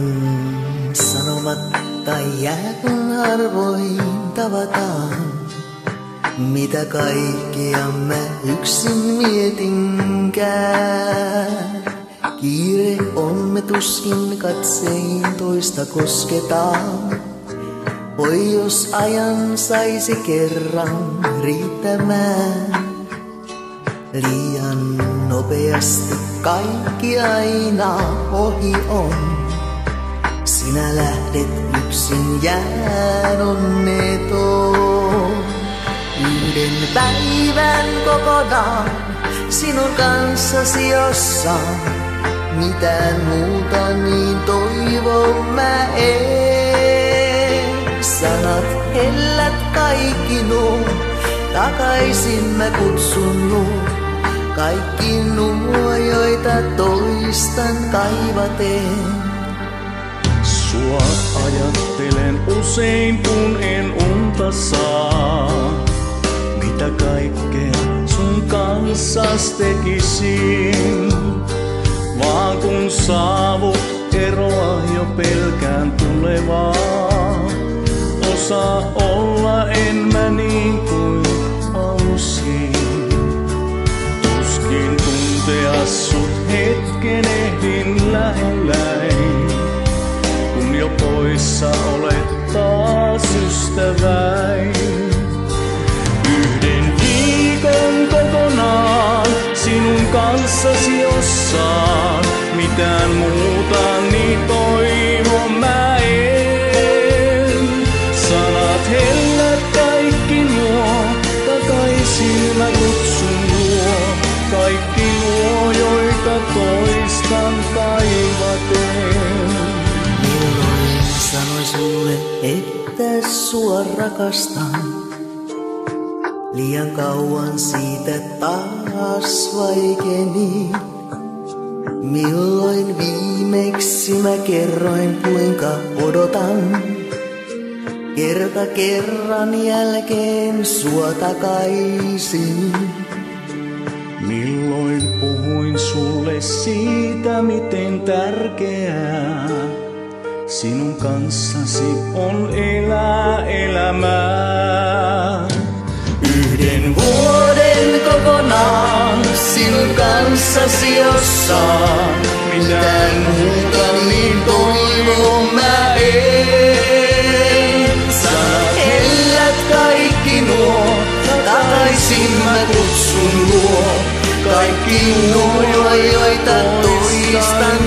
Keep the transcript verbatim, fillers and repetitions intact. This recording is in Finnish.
sanomatta jää, kun harvoin tavataan. Mitä kaikkea mä yksin mietinkään. Kiire on, me tuskin katsein toista kosketaan. Oi jos ajan saisi kerran riittämään. Liian nopeasti kaikki aina ohi on. Sinä lähdet yksin, jään onneton. Yhden päivän kokonaan sinun kanssasi jossain. Mitään muuta niin toivon mä en. Sanat hellät kaikki nuo, takaisin mä kutsun nuo. Kaikki nuo, joita toistan kaivaten. Sua ajattelen usein, kun en unta saa. Mitä kaikkea sun kanssas tekisin. Vaan kun saavut eroa, jo pelkään tulevaa. Osaa olla en mä niin kuin halusin. Tuskin tuntea sut hetken ehdin lähelläin. Kun jo poissa olet taas ystäväin. Yhden viikon kokonaan sinun kanssasi jossain. Mitään muuta niin toivon mä en. Sanat hellät kaikki nuo, takaisin mä kutsun luo. Kaikki nuo, joita toistan kaivaten. Milloin sanoin sulle, että sua rakastan? Liian kauan siitä taas vaikeni. Milloin viimeksi mä kerroin, kuinka odotan kerta kerran jälkeen sua takaisin. Milloin puhuin sulle siitä, miten tärkeää sinun kanssasi on elää elämää. Yhden vuoden kokonaan sinun kanssasi jossain. Mitään muuta niin toivon mä en. Sanat hellät kaikki nuo, takaisin mä kutsun luo. Kaikki nuo, joita toistan